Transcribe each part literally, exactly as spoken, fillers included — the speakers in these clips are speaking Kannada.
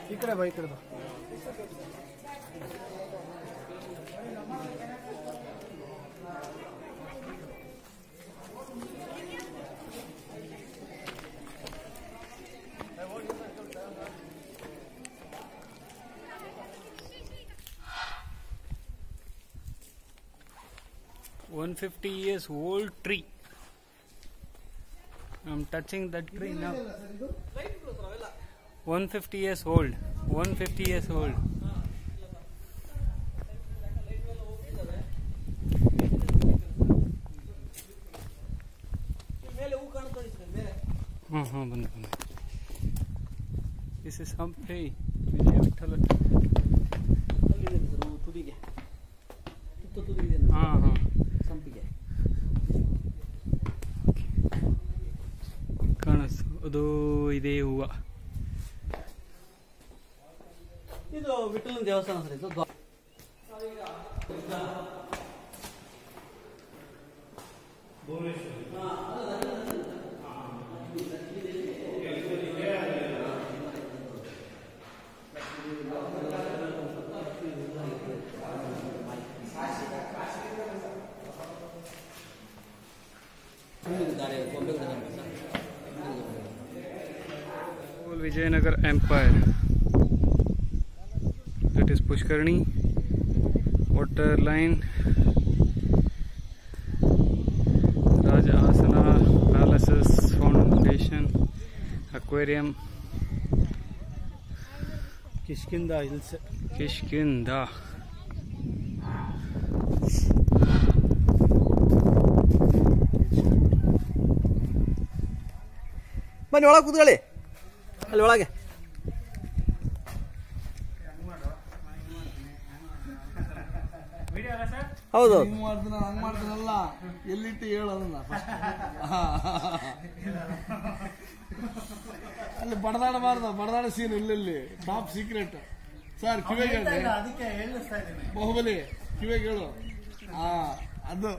इकडे बा इकडे बा one hundred fifty years old tree. I'm touching that tree now. one hundred fifty years old. one hundred fifty years old. हाँ हाँ बंद बंद. This is Hampi. Vijay Vithala. हाँ हाँ. ಕಾಣಿಸ್ತು ಅದು ಇದೇ ಹೂವು. ಇದು ವಿಠಲನ ದೇವಸ್ಥಾನ ಸರ್. ಇದು Vijayanagar Empire. That is Pushkarni. Water line. Raja Asana Palaces Foundation. Aquarium. Kishkinda Hills. Kishkinda. ಬನ್ನಿ ಒಳಗೆ ಕೂತ್ಕೊಳ್ಳಿ. ಅಲ್ಲಿ ಒಳಗೆ ಹೌದು ಹಂಗ್ ಮಾಡ್ತೀನಿ ಹಂಗ್ ಮಾಡ್ತೀನಲ್ಲ ಎಲ್ಲಿಟ್ಟು ಹೇಳೋದನ್ನ ಅಲ್ಲಿ ಬಡದಾಡಬಾರ್ದು. ಬಡದಾಡ ಸೀನ್ ಇಲ್ಲಿ ಟಾಪ್ ಸೀಕ್ರೆಟ್ ಸರ್. ಕಿವಿಗೆ ಅದಕ್ಕೆ ಹೇಳಿಸ್ತಾ ಇದ್ದೀನಿ. ಬಾಹುಬಲಿ ಕಿವಿಗೆ ಹೇಳು. ಹಾ ಅದು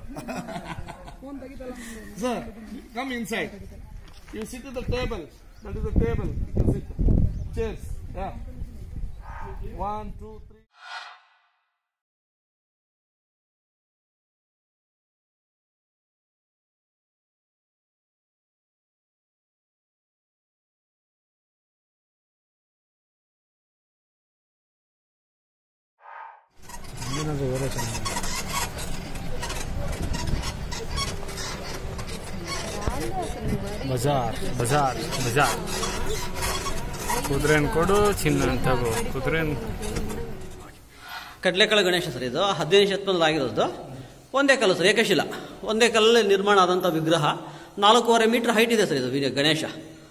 sir. Come inside. You sit at the table. That is the table. You can sit. Chairs. Yeah. One, two, three. ಬಜಾರ್ ಬಜಾರ್ ಬಜಾರ್. ಕುದುರೆನ್ ಕೊಡು ಚಿನ್ನ ತಗೋ. ಕುದುರೆನ್ ಕಡ್ಲೆಕಾಳು ಗಣೇಶ ಸರ್. ಇದು ಹದಿನೈದು ಶತಮಾನದಲ್ಲಿ ಆಗಿರೋದು. ಒಂದೇ ಕಲ್ಲು ಸರ್, ಏಕಶಿಲ. ಒಂದೇ ಕಲ್ಲಲ್ಲಿ ನಿರ್ಮಾಣ ಆದಂಥ ವಿಗ್ರಹ. ನಾಲ್ಕೂವರೆ ಮೀಟರ್ ಹೈಟ್ ಇದೆ ಸರ್ ಇದು ವಿಗ್ರಹ ಗಣೇಶ.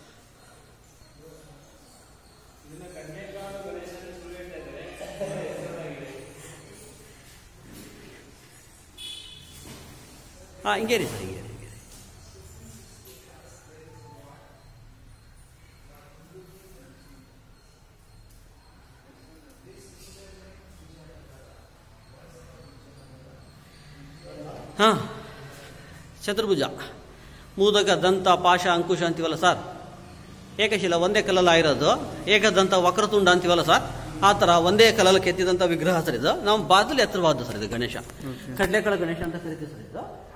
ಹಾಂ ಹಿಂಗೇ ರೀ ಸರ್, ಹಿಂಗೇ ರೀ. ಹಾಂ ಚತುರ್ಭುಜ, ಮೂದಕ, ದಂತ, ಪಾಶ, ಅಂಕುಶ ಅಂತೀವಲ್ಲ ಸರ್. ಏಕಶಿಲ ಒಂದೇ ಕಲ್ಲಲ್ಲಿ ಆಗಿರೋದು. ಏಕದಂತ ವಕ್ರತುಂಡ ಅಂತೀವಲ್ಲ ಸರ್. ಆ ಥರ ಒಂದೇ ಕಲ್ಲಲ್ಲಿ ಕೆತ್ತಿದಂಥ ವಿಗ್ರಹ ಸರ್ ಇದು. ನಮ್ಮ ಬಾದಲ್ಲಿ ಎತ್ತರವಾದ್ದು ಸರ್ ಇದು ಗಣೇಶ. ಕಡ್ಲೆಕಾಳು ಗಣೇಶ ಅಂತ ಕರಿತೀವಿ ಸರ್ ಇದು.